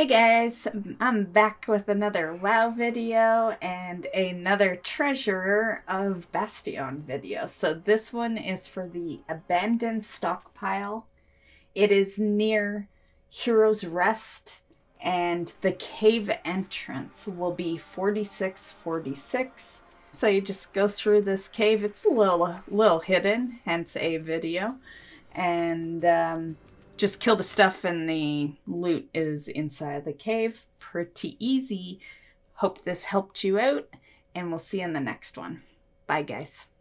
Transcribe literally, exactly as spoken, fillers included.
Hey guys, I'm back with another WoW video and another Treasurer of Bastion video. So this one is for the abandoned stockpile. It is near Hero's Rest and the cave entrance will be forty-six forty-six. So you just go through this cave. It's a little, little hidden, hence a video. And um, just kill the stuff and the loot is inside the cave. Pretty easy. Hope this helped you out and we'll see you in the next one. Bye guys.